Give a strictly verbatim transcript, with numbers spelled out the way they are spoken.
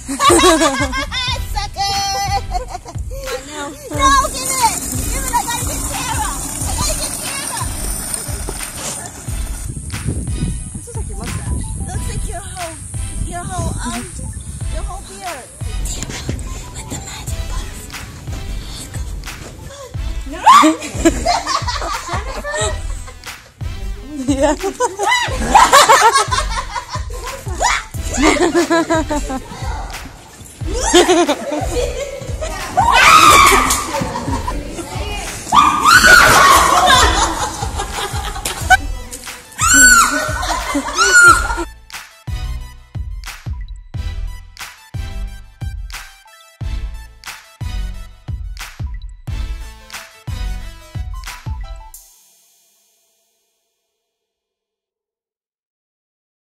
Sucker! No, give it! Give it, I gotta get Tara! I gotta get Tara! This looks like your mustache. Looks like your whole, your whole, um, your whole beard. With the magic butterfly. Yeah.